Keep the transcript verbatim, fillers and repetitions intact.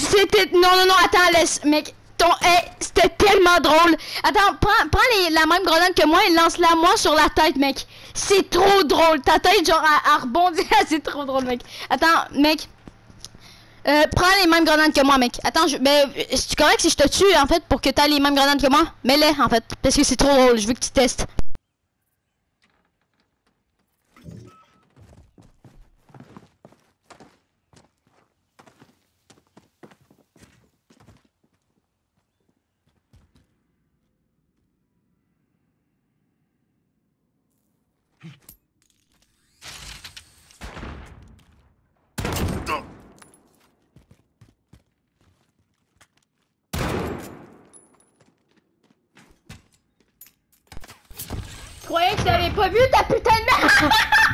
C'était... Non, non, non, attends, laisse, mec. Ton... Hey, c'était tellement drôle. Attends, prends, prends les, la même grenade que moi et lance-la moi sur la tête, mec. C'est trop drôle. Ta tête, genre, à, à rebondir. C'est trop drôle, mec. Attends, mec. Euh, prends les mêmes grenades que moi, mec. Attends, je... Ben, c'est correct si je te tue, en fait, pour que t'aies les mêmes grenades que moi? Mets-les, en fait, parce que c'est trop drôle. Je veux que tu testes. Je croyais que je l'avais pas vu, ta putain de merde.